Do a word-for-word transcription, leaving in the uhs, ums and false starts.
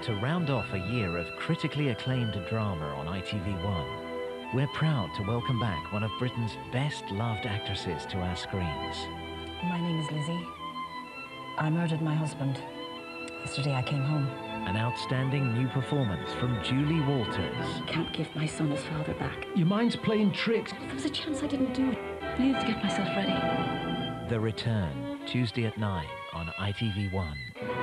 To round off a year of critically acclaimed drama on I T V one, we're proud to welcome back one of Britain's best-loved actresses to our screens. My name is Lizzie. I murdered my husband. Yesterday I came home. An outstanding new performance from Julie Walters. I can't give my son his father back. Your mind's playing tricks. There was a chance I didn't do it. I needed to get myself ready. The Return, Tuesday at nine on I T V one.